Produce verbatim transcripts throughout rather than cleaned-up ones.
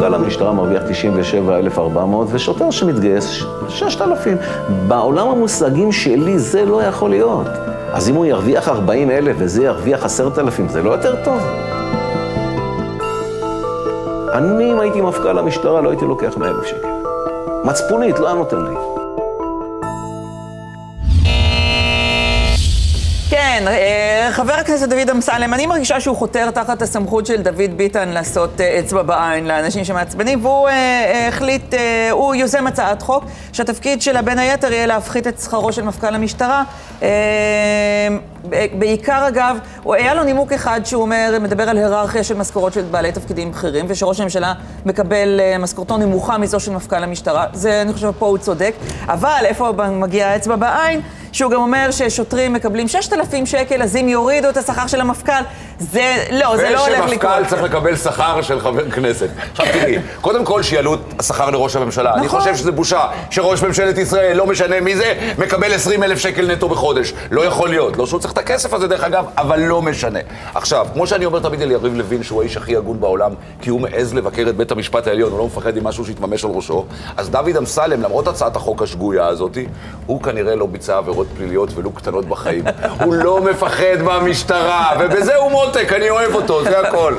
מפכ"ל המשטרה מרוויח תשעים ושבעה אלף וארבע מאות, ושוטר שמתגייס שישת אלפים. בעולם המושגים שלי זה לא יכול להיות. אז אם הוא ירוויח ארבעים אלף וזה ירוויח עשרת אלפים, זה לא יותר טוב? אני, אם הייתי מפכ"ל המשטרה, לא הייתי לוקח מאה אלף שקל. מצפונית, לא היה נותן לי. כן, חבר הכנסת דוד אמסלם, אני מרגישה שהוא חותר תחת הסמכות של דוד ביטן לעשות אצבע בעין לאנשים שמעצבנים, והוא החליט, הוא יוזם הצעת חוק שהתפקיד שלה בין היתר יהיה להפחית את שכרו של מפכ"ל המשטרה. בעיקר אגב, היה לו נימוק אחד שהוא אומר, מדבר על היררכיה של משכורות של בעלי תפקידים בכירים, ושראש הממשלה מקבל משכורתו נמוכה מזו של מפכ"ל המשטרה. זה, אני חושב, פה הוא צודק. אבל איפה מגיע האצבע בעין? שהוא גם אומר ששוטרים מקבלים שישת אלפים שקל, אז אם יורידו את השכר של המפכ"ל, זה לא, זה לא הולך לקרות. ושמפכ"ל צריך לקבל שכר של חבר כנסת. עכשיו תראי, קודם כל שיעלו את השכר לראש הממשלה. אני חושב שזה בושה שראש ממשלת ישראל, לא משנה מי זה, מקבל עשרים אלף שקל נטו בחודש. לא יכול להיות. לא שהוא צריך את הכסף הזה דרך אגב, אבל לא משנה. עכשיו, כמו שאני אומר תמיד על יריב לוין, שהוא האיש הכי הגון בעולם, כי הוא מעז לבקר את בית המשפט העליון, הוא לא מפחד עם משהו שיתממש על ראשו. אז דוד אמסלם, למרות הצעת החוק השגויה הזאת, הוא כנראה לא ביצע עבירות פליליות ולא קטנות בחיים. הוא לא מפחד מהמשטרה, ובזה הוא מותק, אני אוהב אותו, זה הכל.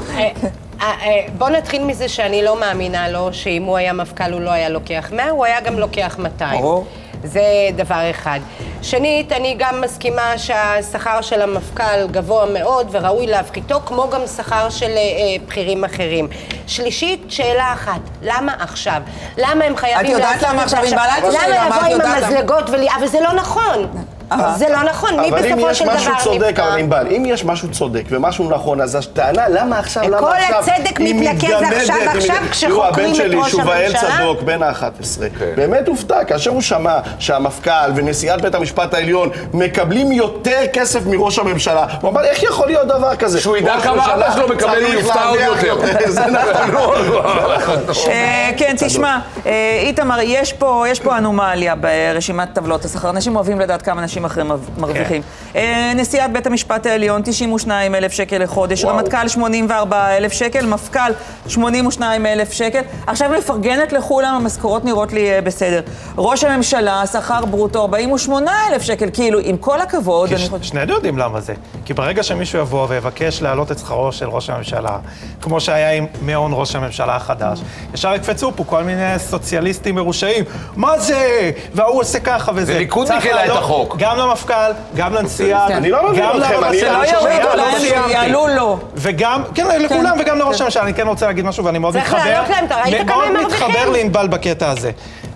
בוא נתחיל מזה שאני לא מאמינה לו שאם הוא היה מפכ"ל הוא לא היה לוקח מאה, הוא היה גם לוקח מאתיים. זה דבר אחד. שנית, אני גם מסכימה שהשכר של המפכ"ל גבוה מאוד וראוי להפחיתו, כמו גם שכר של בכירים אחרים. שלישית, שאלה אחת, למה עכשיו? למה הם חייבים... את יודעת למה עכשיו? למה לבוא עם המזלגות ול... אבל זה לא נכון. זה לא נכון, מי בסופו של דבר נפגע? אבל אם יש משהו צודק, אבל ענבל, אם יש משהו צודק ומשהו נכון, אז הטענה, למה עכשיו, למה עכשיו? כל הצדק מתנקז עכשיו, עכשיו כשחוקרים את ראש הממשלה? הבן שלי, שובאל צדוק, בן ה-אחת עשרה, באמת הופתע, כאשר הוא שמע שהמפכ"ל ונשיאת בית המשפט העליון מקבלים יותר כסף מראש הממשלה. הוא אמר, איך יכול להיות דבר כזה? שהוא ידע כמה אבא שלו מקבל, הוא יופתע עוד יותר. זה נכון. כן, תשמע, איתמר, יש פה אנומליה ברשימת טבלות השכר. אנשים אוהבים לדעת כמה אנשים אחרים מרוויחים. נשיאת בית המשפט העליון, תשעים ושניים אלף שקל לחודש, רמטכ"ל שמונים וארבעה אלף שקל, מפכ"ל שמונים ושניים אלף שקל. עכשיו מפרגנת לכולם, המשכורות נראות לי בסדר. ראש הממשלה, שכר ברוטו ארבעים ושמונה אלף שקל, כאילו, עם כל הכבוד... שנינו יודעים למה זה. כי ברגע שמישהו יבוא ויבקש להעלות את שכרו של ראש הממשלה, כמו שהיה עם מעון ראש הממשלה החדש, ישר יקפצו פה כל מיני סוציאליסטים מרושעים. מה זה? והוא עושה ככה וזה. זה ליכודניק העלה את החוק. גם למפכ"ל, גם לנשיאה, אני לא מבין אתכם, אני... שלא יורידו להם, יעלו לו. וגם, כן, לכולם וגם לראש הממשלה. אני כן רוצה להגיד משהו ואני מאוד מתחבר. מאוד מתחבר לענבל בקטע הזה.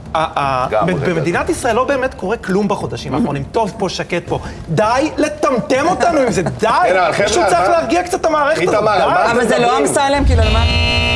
במדינת ישראל לא באמת קורה כלום בחודשים האחרונים. טוב פה, שקט פה. די לטמטם אותנו עם זה, די. פשוט צריך להרגיע קצת את המערכת הזאת. אבל זה לא אמסלם, כאילו, למה...